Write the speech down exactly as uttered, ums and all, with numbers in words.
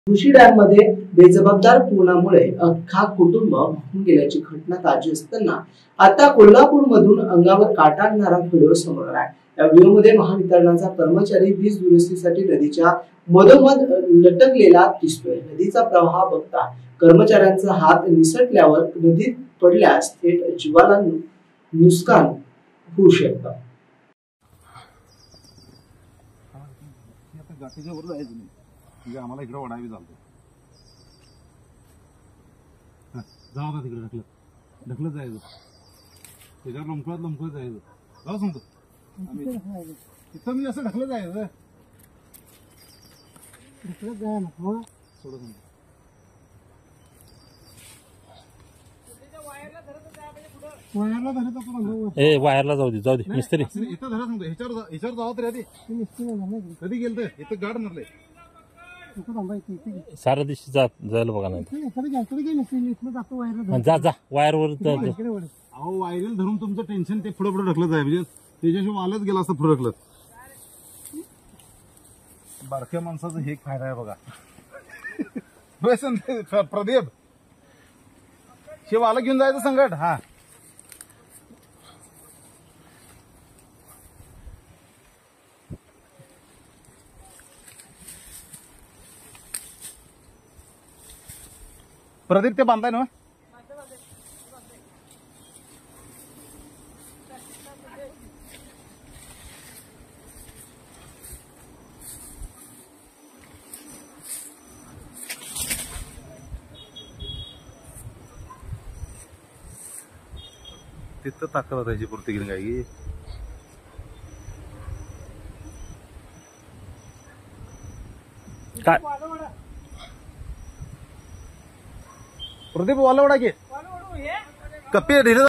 कृषी डॅम मध्ये बेजबाबदार पूर्णामुळे अख्खा कुटुंब वाहून गेल्याची घटना ताजी असताना आता कोल्हापूर मधून अंगावर काटा आणणारा व्हिडिओ समोर आला आहे। या व्हिडिओमध्ये महावितरणाचा कर्मचारी वीज दुरुस्तीसाठी नदीच्या मधोमध लटकलेला दिसतोय। नदीचा प्रवाह बघता कर्मचाऱ्यांचा हात निसटल्यावर नदीत पडल्यास थेट जीवाला नुकसान होऊ शकतं। म्हणजे आम्हाला इकडे वडावी चालतो जाऊ ना तिकडे ढकलत ढकलत जायचं त्याच्यावर लमकळत लमकळत जायचं जाऊ सांगतो तिथं मी असं ढकलत जायचं ढकलत जाय ना सोडत सांगतो वायरला धरत आपण ए वायरला जाऊ दे जाऊ दे मिस्त्री इथं धरत सांगतो ह्याच्यावर ह्याच्यावर जावं तरी आधी कधी गेलं तर इथं गाड मारले सारा दिवशी जा जायला बघा नाही जा जा वायरवर अहो वायरल धरून तुमचं टेन्शन ते पुढे पुढे ढकलत आहे म्हणजे त्याच्याशिवाय वालच गेला असतं पुढे ढकलत बारक्या माणसाचं हे फायदा आहे बघा प्रदीप शिवाला घेऊन जायचं संकट हा प्रदीप ते बांधताय ना तिथं ताकद त्याची पुरती गेली काय काय प्रदीप वाला वडा घे कप्पी ढिले